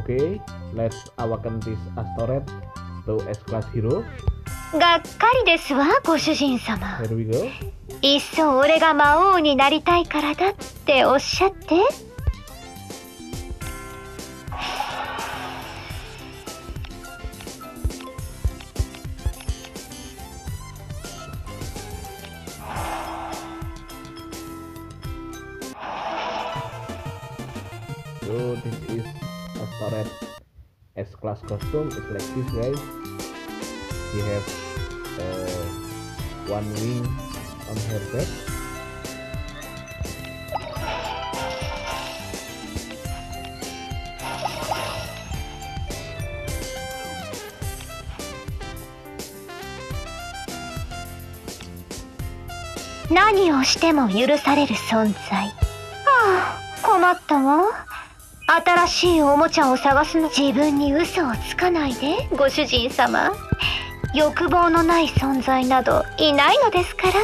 Okay, let's awaken this Astoreth to S-Class hero. がっかりですわ、ご主人様。 Here we go. いっそ俺が魔王になりたいからだっておっしゃって。 So this is Astoreth S-Class costume. It's like this, guys. He have one wing on her back. 何をしても許される存在。はあ、困ったわ。新しいおもちゃを探すの。自分に嘘をつかないで、ご主人様。欲望のない存在などいないのですから。